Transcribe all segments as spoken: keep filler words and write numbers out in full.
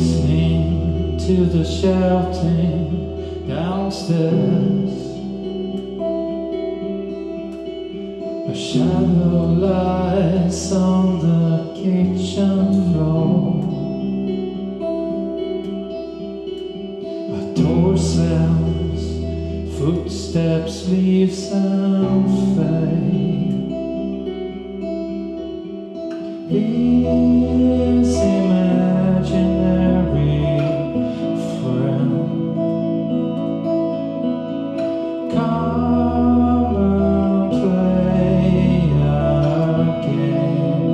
listening to the shouting downstairs. A shadow lies on the kitchen floor. A door sounds, footsteps leaves and fade. His imaginary friend, come and play again.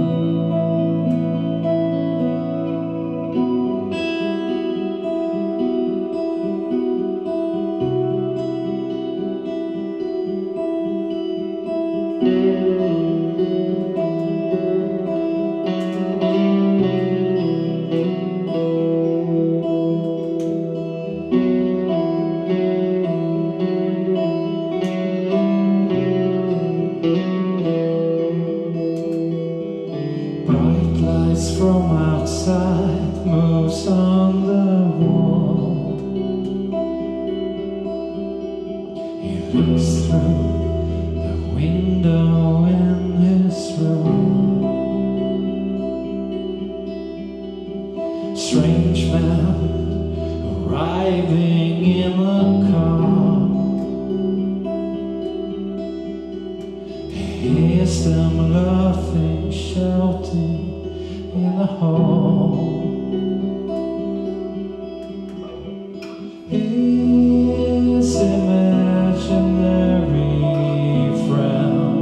From outside moves on the wall. He looks through the window in his room. Strange man arriving in a car. He hears them laughing, shouting in the hall. His imaginary friend,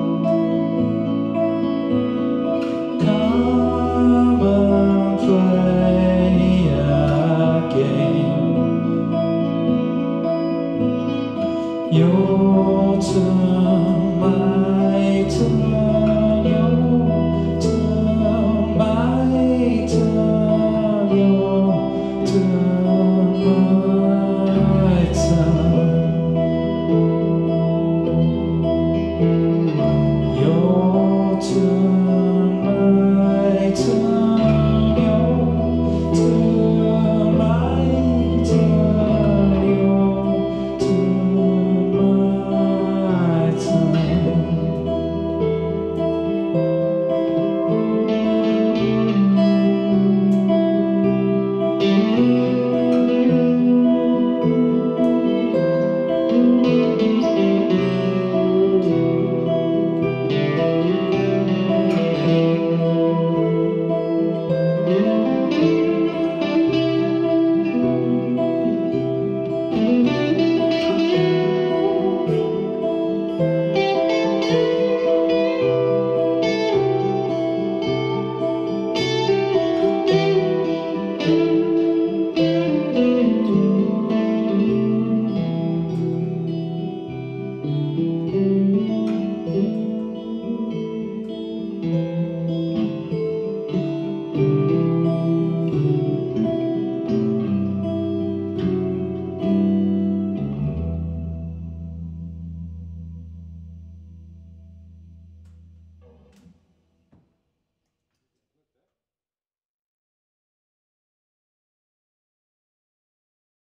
come and play again. Your turn.